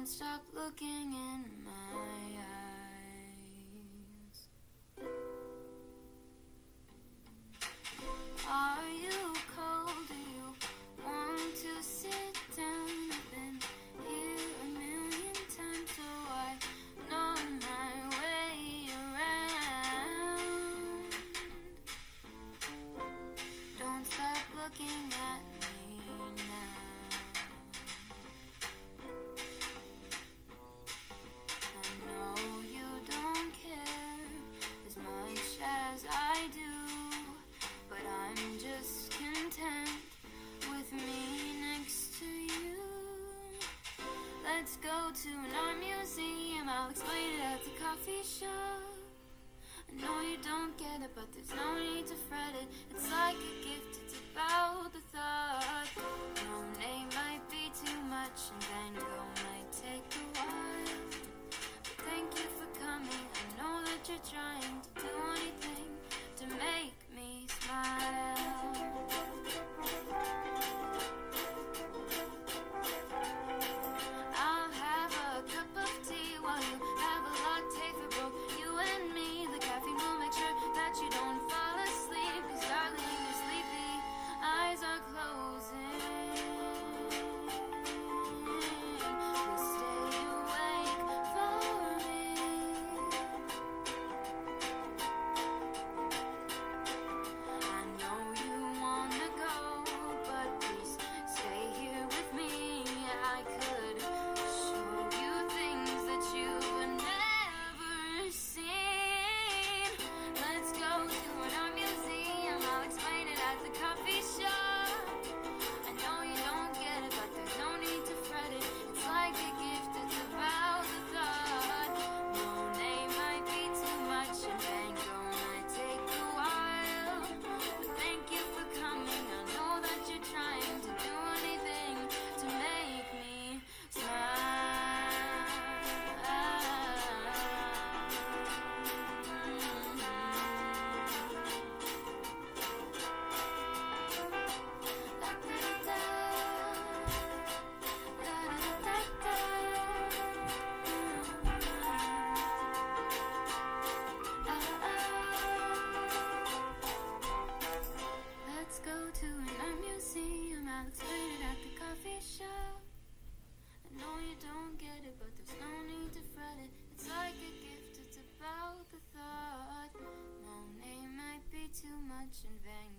stop looking in my eyes. Are you cold? Do you want to sit down? I've been here a million times, so I know my way around. Don't stop looking at me now. I know you don't care as much as I do, but I'm just content with me next to you. Let's go to an art museum, I'll explain it at the coffee shop. I know you don't get it, but there's no need to fret it. It's like a gift, it's about the thought. No name might be too much, and Van Gogh might take a while. But thank you for coming, I know that you're trying to do anything to make me smile. I'll have a cup of tea while you have a latte for both you and me. The caffeine will make sure that you don't fall asleep, 'cause darling, you're sleepy, eyes are closing. Please stay awake for me. I know you wanna go, but please stay here with me. I could show you things that you've never seen. Let's go to an art museum, I'll explain it at the coffee shop. I know you don't get it, but there's no need to fret it. It's like a gift, it's about the thought. No name might be too much, and Van Gogh might take a while. But thank you for coming, I know that you're trying to do anything to make me Let's go to an art museum, I'll explain it at the coffee shop. I know you don't get it, but there's no need to fret it. It's like a gift, it's about the thought. No name might be too much, and Van